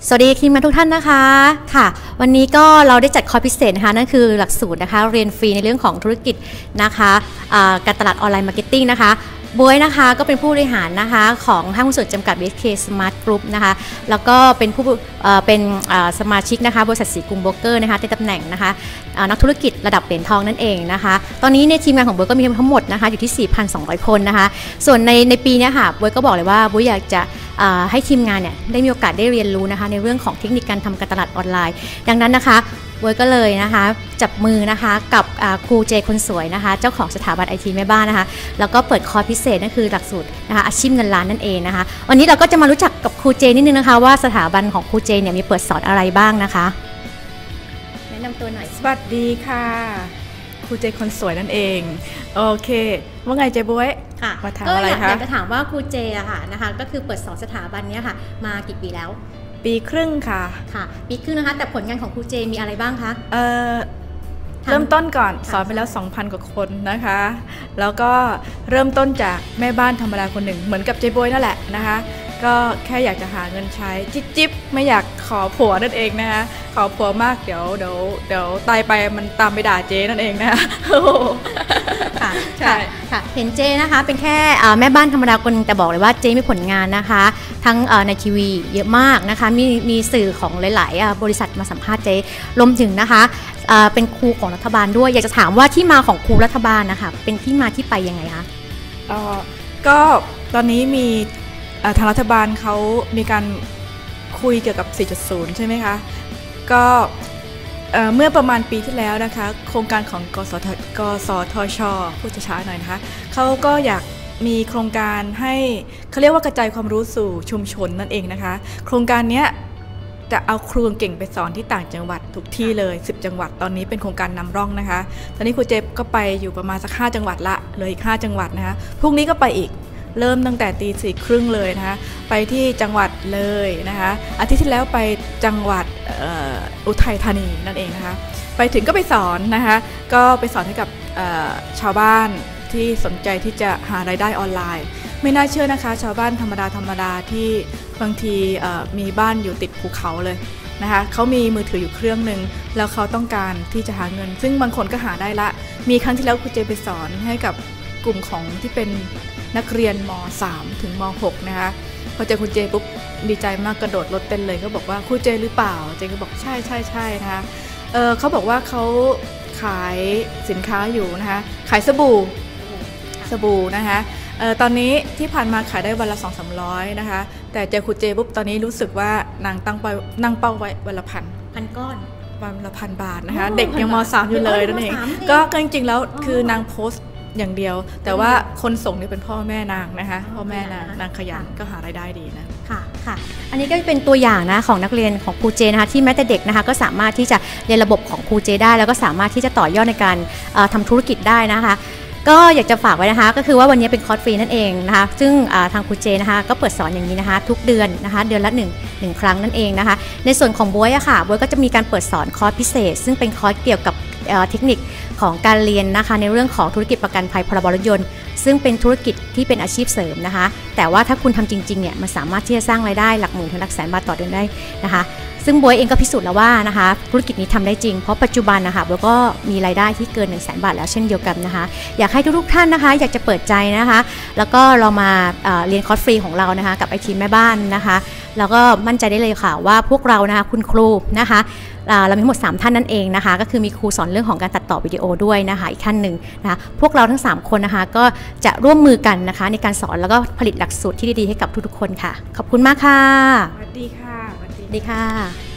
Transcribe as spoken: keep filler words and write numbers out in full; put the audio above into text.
สวัสดีทีมงานทุกท่านนะคะค่ะวันนี้ก็เราได้จัดคอร์สพิเศษนะคะนั่นคือหลักสูตรนะคะเรียนฟรีในเรื่องของธุรกิจนะคะการตลาดออนไลน์มาร์เก็ตติ้งนะคะบวยนะคะก็เป็นผู้บริหารนะคะของห้างหุ้นส่วนจำกัด บี เอส เค Smart Group นะคะแล้วก็เป็นผู้เป็นสมาชิกนะคะบริษัทสีกรุงโบรกเกอร์นะคะในตำแหน่งนะคะนักธุรกิจระดับเหรียญทองนั่นเองนะคะตอนนี้ในทีมงานของบวยก็มีทั้งหมดนะคะอยู่ที่ สี่พันสองร้อย คนนะคะส่วนในในปีนี้ค่ะบวยก็บอกเลยว่าบวยอยากจะให้ทีมงานเนี่ยได้มีโอกาสได้เรียนรู้นะคะในเรื่องของเทคนิคการทำการตลาดออนไลน์ดังนั้นนะคะบวยก็เลยนะคะจับมือนะคะกับครูเจคนสวยนะคะเจ้าของสถาบันไอทีแม่บ้านนะคะแล้วก็เปิดคอร์สพิเศษนั่นคือหลักสูตรนะคะอาชีพเงินล้านนั่นเองนะคะวันนี้เราก็จะมารู้จักกับครูเจนิดนึงนะคะว่าสถาบันของครูเจเนี่ยมีเปิดสอนอะไรบ้างนะคะแนะนำตัวหน่อยสวัสดีค่ะครูเจคนสวยนั่นเองโอเคว่าไงเจบวยค่ะมาถามอะไรคะอยากจะถามว่าครูเจอะค่ะนะคะก็คือเปิดสอนสถาบันนี้ค่ะมากี่ปีแล้วปีครึ่งค่ะค่ะปีครึ่งนะคะแต่ผลงานของครูเจมีอะไรบ้างคะเอ่อเริ่มต้นก่อนสอนไปแล้ว สองพัน กว่าคนนะคะแล้วก็เริ่มต้นจากแม่บ้านธรรมดาคนหนึ่งเหมือนกับเจบวยนั่นแหละนะคะก็แค่อยากจะหาเงินใช้จิ๊บจิ๊บไม่อยากขอผัวนั่นเองนะคะขอผัวมากเดี๋ยวเดี๋ยวเดี๋ยวตายไปมันตามไปด่าเจนั่นเองนะคะค่ะใช่ค่ะเห็นเจนะคะเป็นแค่แม่บ้านธรรมดาคนนึงแต่บอกเลยว่าเจมีผลงานนะคะทั้งในทีวีเยอะมากนะคะมีมีสื่อของหลายๆบริษัทมาสัมภาษณ์เจรวมถึงนะคะเป็นครูของรัฐบาลด้วยอยากจะถามว่าที่มาของครูรัฐบาลนะคะเป็นที่มาที่ไปยังไงคะอ๋อก็ตอนนี้มีทางรัฐบาลเขามีการคุยเกี่ยวกับ สี่จุดศูนย์ ใช่ไหมคะก็เมื่อประมาณปีที่แล้วนะคะโครงการของกสทกสทชพูดช้าๆหน่อยนะคะเขาก็อยากมีโครงการให้เขาเรียกว่ากระจายความรู้สู่ชุมชนนั่นเองนะคะโครงการนี้จะเอาครูเก่งไปสอนที่ต่างจังหวัดทุกที่เลยสิบจังหวัดตอนนี้เป็นโครงการนำร่องนะคะตอนนี้ครูเจฟก็ไปอยู่ประมาณสักห้าจังหวัดละเลยอีกห้าจังหวัดนะคะพรุ่งนี้ก็ไปอีกเริ่มตั้งแต่ตีสี่ครึ่งเลยนะคะไปที่จังหวัดเลยนะคะอาทิตย์ที่แล้วไปจังหวัด อ, อุทัยธานีนั่นเองนะคะไปถึงก็ไปสอนนะคะก็ไปสอนให้กับชาวบ้านที่สนใจที่จะหารายได้ออนไลน์ไม่น่าเชื่อนะคะชาวบ้านธรรมดาธรรมดาที่บางทีมีบ้านอยู่ติดภูเขาเลยนะคะเขามีมือถืออยู่เครื่องหนึ่งแล้วเขาต้องการที่จะหาเงินซึ่งบางคนก็หาได้ละมีครั้งที่แล้วครูเจไปสอนให้กับกลุ่มของที่เป็นนักเรียนม สาม ถึงม หก นะคะพอเจอคุณเจปุ๊บดีใจมากกระโดดรถเต้นเลยก็บอกว่าครูเจหรือเปล่าเจก็บอกใช่ใช่ใช่นะคะเออเขาบอกว่าเขาขายสินค้าอยู่นะคะขายสบู่สบู่นะคะเออตอนนี้ที่ผ่านมาขายได้วันละ สองถึงสามร้อย นะคะแต่เจอคุณเจปุ๊บตอนนี้รู้สึกว่านางตั้งไปนั่งเป้าไว้วันละพันพันก้อนวันละพันบาทนะคะเด็กยังม สาม อยู่เลยนั่นเองก็จริงๆแล้วคือนางโพสต์อย่างเดียวแต่ว่าคนส่งนี่เป็นพ่อแม่นางนะคะพ่อแม่นางนางขยันก็หารายได้ดีนะค่ะค่ะอันนี้ก็เป็นตัวอย่างนะของนักเรียนของครูเจนะคะที่แม้แต่เด็กนะคะก็สามารถที่จะเรียนระบบของครูเจได้แล้วก็สามารถที่จะต่อยอดในการทำธุรกิจได้นะคะก็อยากจะฝากไว้นะคะก็คือว่าวันนี้เป็นคอร์สฟรีนั่นเองนะคะซึ่งทางครูเจนะคะก็เปิดสอนอย่างนี้นะคะทุกเดือนนะคะเดือนละหนึ่งหนึ่งครั้งนั่นเองนะคะในส่วนของบ๊วยอะค่ะบ๊วยก็จะมีการเปิดสอนคอร์สพิเศษซึ่งเป็นคอร์สเกี่ยวกับเทคนิคของการเรียนนะคะในเรื่องของธุรกิจประกันภัยพรบรถยนต์ซึ่งเป็นธุรกิจที่เป็นอาชีพเสริมนะคะแต่ว่าถ้าคุณทำจริงๆเนี่ยมันสามารถที่จะสร้างรายได้หลักหมื่นถึงหลักแสนบาทต่อเดือนได้นะคะซึ่งบ๊วยเองก็พิสูจน์แล้วว่านะคะธุรกิจนี้ทำได้จริงเพราะปัจจุบันนะคะบ๊วยก็มีรายได้ที่เกินหนึ่งแสนบาทแล้วเช่นเดียวกันนะคะอยากให้ทุกๆท่านนะคะอยากจะเปิดใจนะคะแล้วก็เรามาเรียนคอร์สฟรีของเรานะคะกับไอทีแม่บ้านนะคะแล้วก็มั่นใจได้เลยค่ะว่าพวกเรานะคะคุณครูนะคะเรามีทั้งหมดสามท่านนั่นเองนะคะก็คือมีครูสอนเรื่องของการตัดต่อวิดีโอด้วยนะคะอีกท่านหนึ่งนะคะพวกเราทั้งสามคนนะคะก็จะร่วมมือกันนะคะในการสอนแล้วก็ผลิตหลักสูตรที่ดีๆให้กับทุกๆคนค่ะขอบคุณมากค่ะสวัสดีค่ะสวัสดีค่ะ